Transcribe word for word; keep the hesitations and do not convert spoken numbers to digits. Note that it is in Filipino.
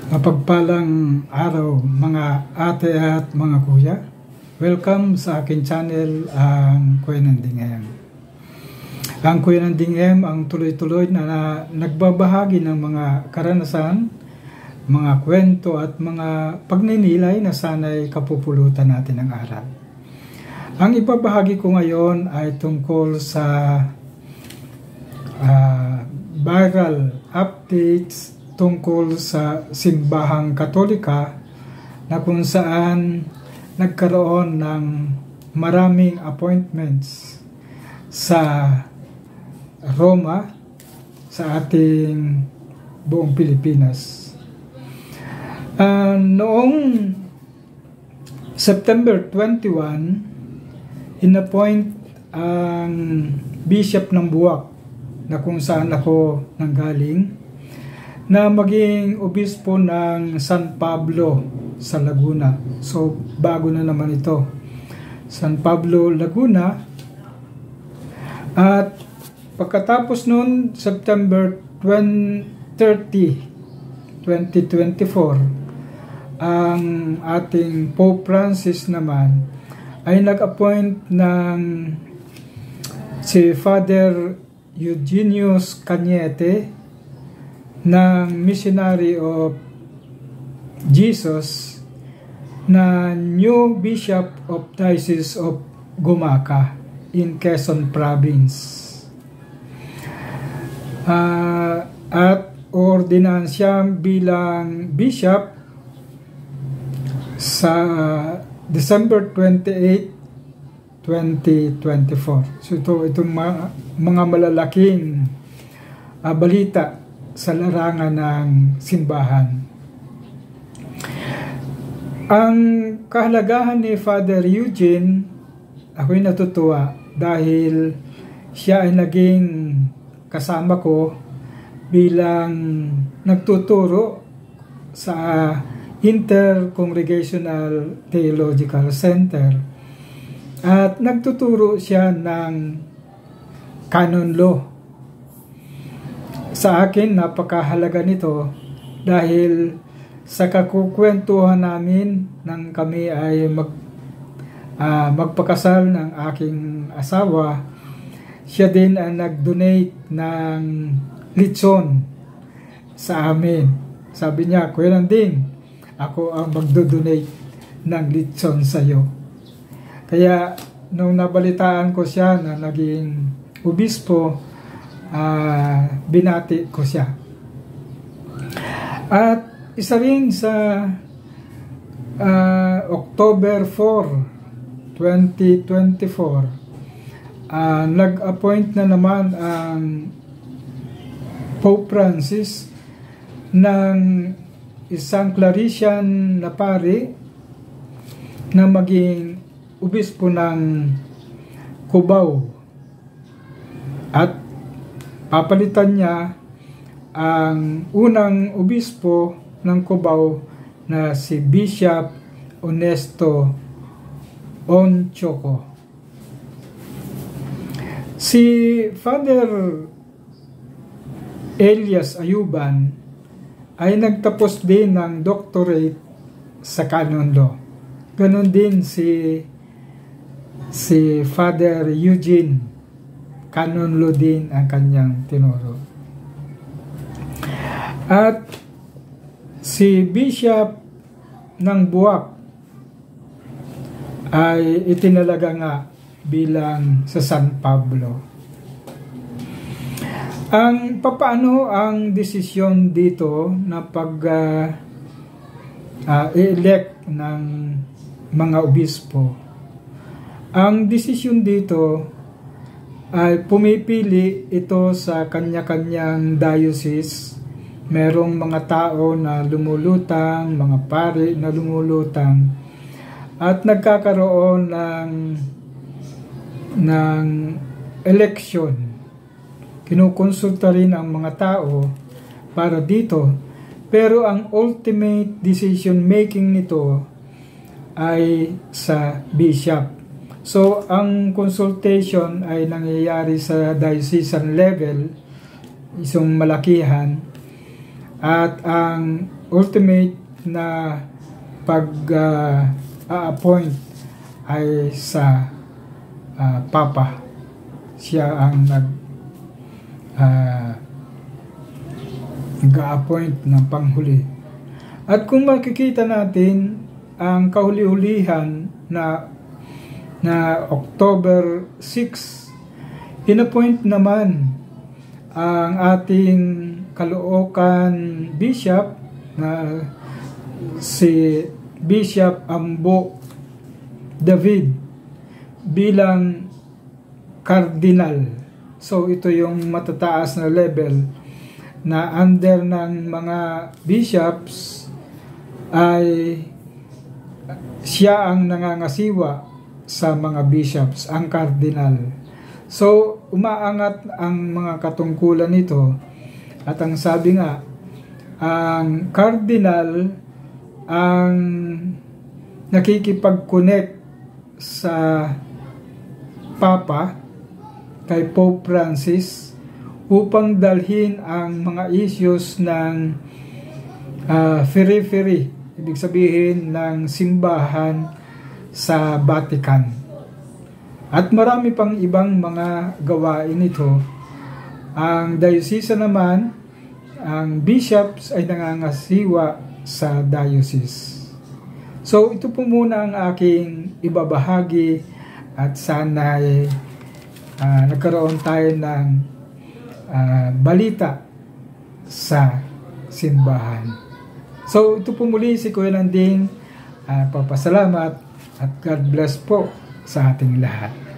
Mapagpalang araw mga ate at mga kuya. Welcome sa akin channel, ang Kuya Nanding M. Ang Kuya Nanding M ang tuloy-tuloy na, na nagbabahagi ng mga karanasan, mga kwento at mga pagninilay na sana'y kapupulutan natin ng aral. Ang ibabahagi ko ngayon ay tungkol sa uh, viral updates tungkol sa simbahang Katolika na kung saan nagkaroon ng maraming appointments sa Roma, sa ating buong Pilipinas. Uh, noong September twenty-first, inappoint ang Bishop ng Buwak na kung saan ako nanggaling na maging obispo ng San Pablo sa Laguna. So, bago na naman ito. San Pablo, Laguna. At pagkatapos noon, September thirtieth, twenty twenty-four, ang ating Pope Francis naman ay nag-appoint ng si Father Eugenius Cañete ng Missionary of Jesus na new Bishop of Diocese of Gumaca in Quezon Province. Uh, at ordinahan siya bilang Bishop sa December twenty-eighth, twenty twenty-four. So ito, itong mga, mga malalaking uh, balita sa larangan ng simbahan. Ang kahalagahan ni Father Eugene, ako'y natutuwa dahil siya ay naging kasama ko bilang nagtuturo sa Inter-Congregational Theological Center at nagtuturo siya ng canon law. Sa akin, napakahalaga nito dahil sa kakukwentuhan namin nang kami ay mag, uh, magpakasal ng aking asawa, siya din ang nag-donate ng litson sa amin. Sabi niya, Kuya Nanding, ako ang magdo-donate ng litson sa iyo. Kaya nung nabalitaan ko siya na naging obispo, Uh, binati ko siya. At isa rin sa uh, October fourth, twenty twenty-four, uh, nag-appoint na naman ang Pope Francis ng isang Claretian na pari na maging obispo ng Cubao. At papalitan niya ang unang obispo ng Cubao na si Bishop Honesto Onchoco. Si Father Elias Ayuban ay nagtapos din ng doctorate sa canon law. Ganon din si si Father Eugene, canon law din ang kanyang tinuro. At si Bishop ng Buwak ay itinalaga nga bilang sa San Pablo. Ang papaano ang desisyon dito na pag uh, uh, i-elect ng mga obispo? Ang desisyon dito ay pumipili ito sa kanya-kanyang diocese. Merong mga tao na lumulutang, mga pari na lumulutang, at nagkakaroon ng ng election. Kinukonsulta rin ang mga tao para dito, pero ang ultimate decision making nito ay sa bishop. So, ang consultation ay nangyayari sa diocesan level, isang malakihan, at ang ultimate na pag-a-appoint ay sa uh, Papa. Siya ang nag uh, nag-a-appoint ng panghuli. At kung makikita natin ang kahuli-hulihan na na October sixth, inappoint naman ang ating Caloocan Bishop na si Bishop Ambo David bilang cardinal. So ito yung matataas na level na under ng mga bishops ay siya ang nangangasiwa sa mga bishops, ang cardinal. So umaangat ang mga katungkulan nito at ang sabi nga, ang cardinal ang nakikipag-connect sa Papa kay Pope Francis upang dalhin ang mga issues ng uh, periphery, ibig sabihin ng simbahan sa Vatican. At marami pang ibang mga gawain ito. Ang diocese naman, ang bishops ay nangangasiwa sa diocese. So ito po muna ang aking ibabahagi at sana ay uh, nagkaroon tayo ng uh, balita sa simbahan. So ito po muli si Kuya Landing, uh, papasalamat at God bless po sa ating lahat.